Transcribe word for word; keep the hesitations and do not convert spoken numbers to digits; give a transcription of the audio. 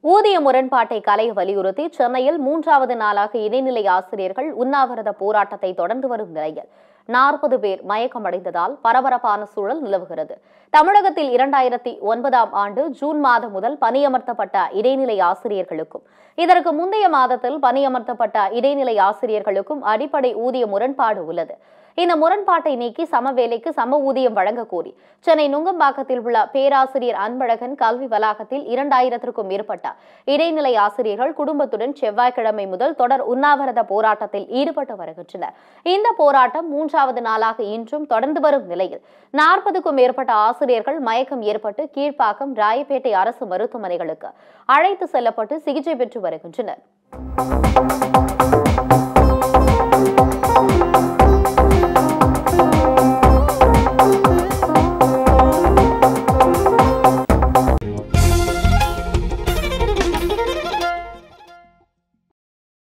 ஊதிய முரண்பாட்டை களைய வலியுறுத்தி சென்னையில் மூன்றாவது நாளாக இடைநிலை ஆசிரியர்கள் உண்ணாவிரத போராட்டத்தை தொடர்ந்து வரும் நிலையில் நாற்பது பேர் மயக்கமடைந்ததால் பரபரப்பான சூழல் நிலவுகிறது. தமிழகத்தில் இரண்டாயிரத்தி ஒன்பதாம் ஆண்டு ஜூன் மாதம் முதல் பணியமர்த்தப்பட்ட இடைநிலை ஆசிரியர்களுக்கும் இதற்கு முந்தைய மாதத்தில் பணியமர்த்தப்பட்ட இடைநிலை ஆசிரியர்களுக்கும் அடிப்படை ஊதிய முரண்பாடு உள்ளது. இந்த முரண்பாட்டை நீக்கி சம வேலைக்கு சம ஊதியம் வழங்க கோரி சென்னை நுங்கம்பாக்கத்தில் உள்ள பேராசிரியர் அன்பழகன் கல்வி வளாகத்தில் இரண்டாயிரத்திற்கும் மேற்பட்ட இடைநிலை ஆசிரியர்கள் குடும்பத்துடன் செவ்வாய்க்கிழமை முதல் தொடர் உண்ணாவிரத போராட்டத்தில் ஈடுபட்டு வருகின்றனர். இந்த போராட்டம் மூன்றாவது நாளாக இன்றும் தொடர்ந்து வரும் நிலையில் நாற்பதுக்கும் மேற்பட்ட ஆசிரியர்கள் மயக்கம் ஏற்பட்டு கீழ்ப்பாக்கம், ராயப்பேட்டை அரசு மருத்துவமனைகளுக்கு அழைத்து செல்லப்பட்டு சிகிச்சை பெற்று வருகின்றனர்.